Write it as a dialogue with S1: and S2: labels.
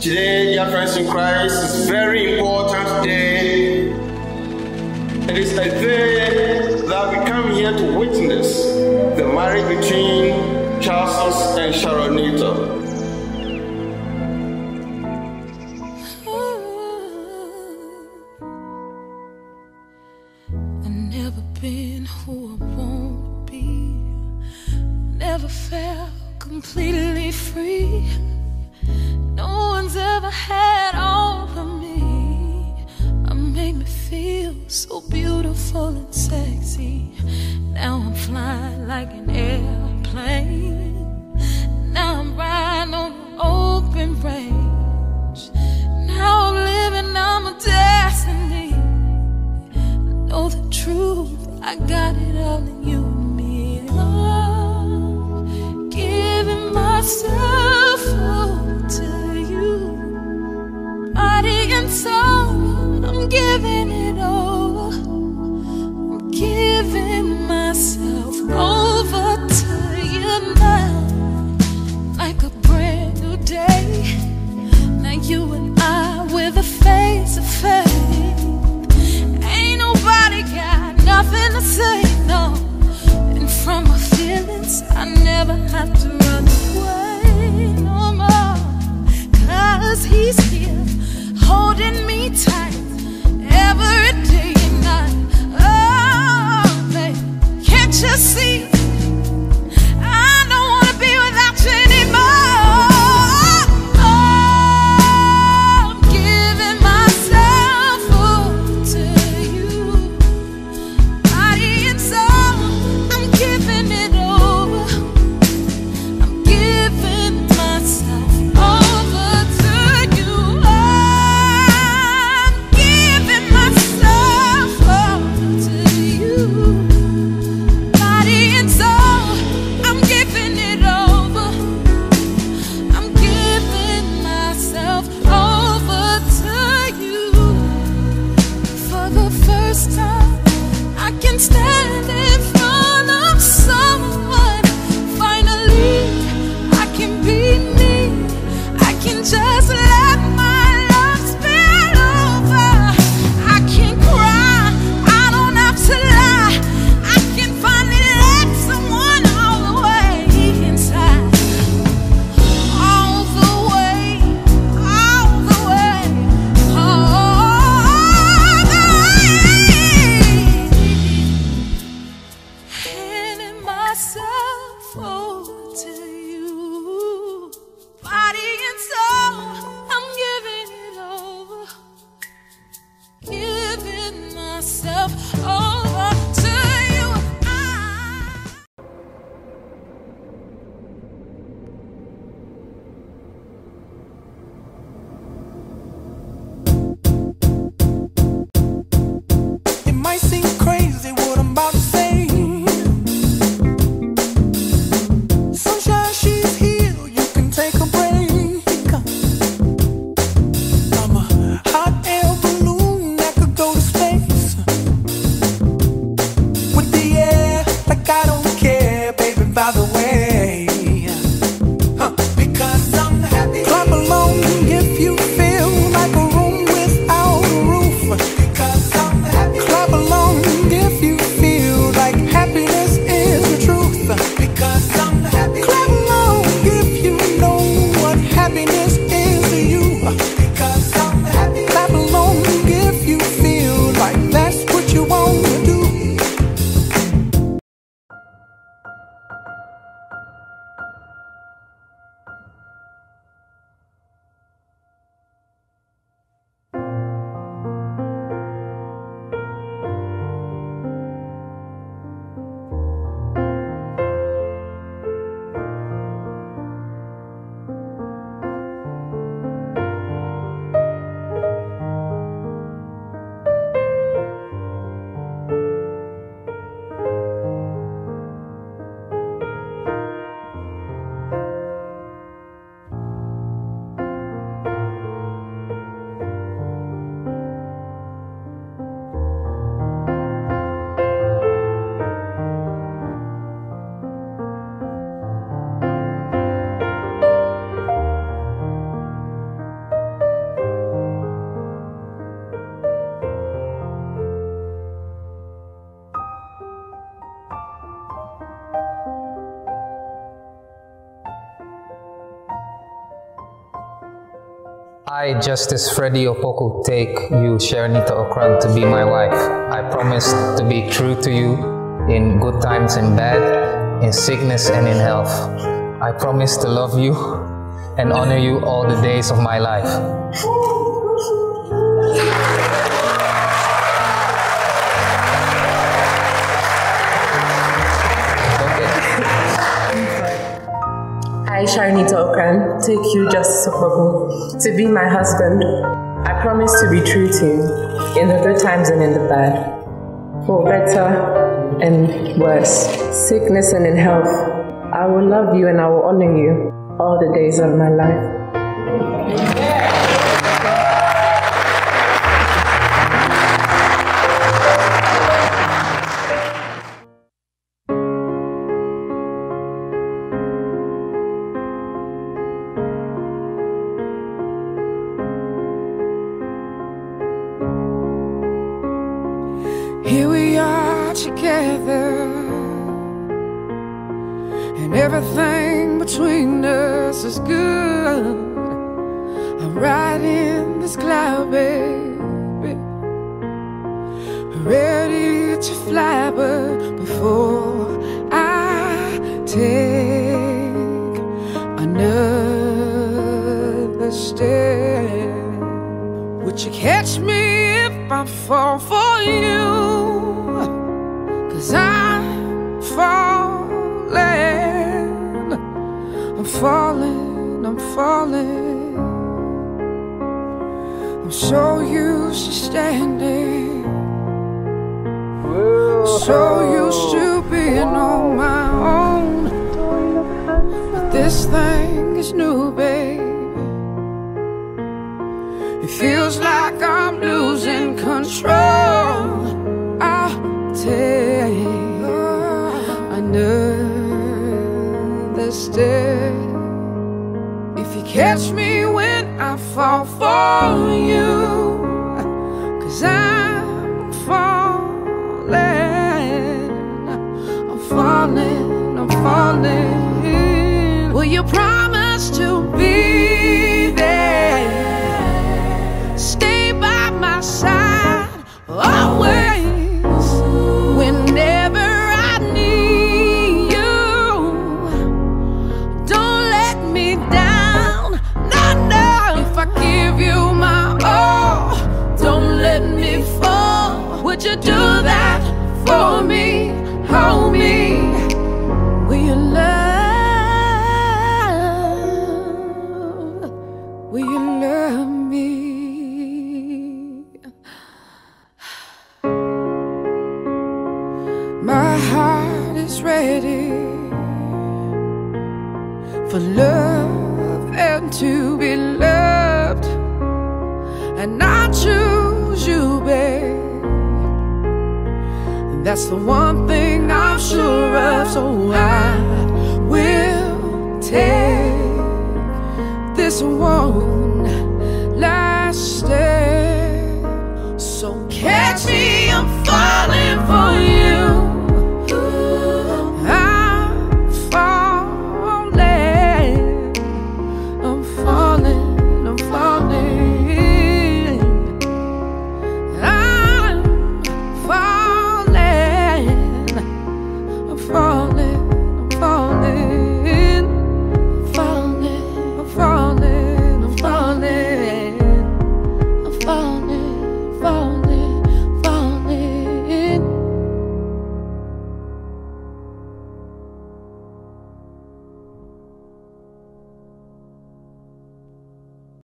S1: Today, dear friends in Christ, is a very important day. It is a day that we come here to witness the marriage between Charles and Sharonita.
S2: I've never been who I want to be. Never felt completely free. No one's ever had all of me. I made me feel so beautiful and sexy. Now I'm flying like an airplane. Now I'm riding on an open range. Now I'm living on my destiny. I know the truth, I got it all in you and me. I'm giving myself up to you, body and soul, I'm giving it over. I'm giving myself over to you now, like a brand new day. Now you and I, we're the face of faith. Ain't nobody got nothing to say, no. And from my feelings, I never have to run away no more. 'Cause he's here, holding me tight every day and night. Oh, baby, can't you see? I don't wanna be without you anymore. Oh, I'm giving myself up to you, body and soul, I'm giving it over. I'm giving myself over to you. I'm giving myself over to you, body and soul, I'm giving it over. I'm giving myself over to you. For the first time, I can stand in front of someone. Finally, I can be me. I can just let my love spill over. I can cry, I don't have to lie. I can finally let someone all the way inside. All the way, all the way, all the way. Handing myself over to you, body and soul, I'm giving it over. Giving myself over to you.
S3: It might seem crazy what I'm about to say. Sunshine, she's here, you can take a break. I'm a hot air balloon that could go to space with the air, like I don't care, baby, by the way. Because I'm happy. Clap along if you feel like a room without a roof. Because I'm happy. Clap along
S4: I, Justice Freddie Opoku, take you, Sharonita Okran, to be my wife. I promise to be true to you in good times and bad, in sickness and in health. I promise to love you and honor you all the days of my life.
S5: I, Sharonita Okran, take you, Justice Opoku, to be my husband. I promise to be true to you in the good times and in the bad, for better and worse, sickness and in health. I will love you and I will honor you all the days of my life.
S3: Here we are together, and everything between us is good. I'm riding this cloud, baby, ready to fly, but before I take another step, would you catch me if I fall for you? 'Cause I'm falling, I'm falling, I'm falling. I'm so used to standing, so used to being on my own. But this thing is new, baby. It feels like I'm losing control. I'll take another step. If you catch me when I fall for you, 'cause I'm falling, I'm falling, I'm falling. Will you promise to be there? Stay by my side always, whenever I need you. Don't let me down, no, no. If I give you my all, don't let me fall. Would you do that for me? Hold me. Will you love? Will you love me? My heart is ready for love and to be loved, and I choose you, babe. And that's the one thing I'm sure of, so I will take this one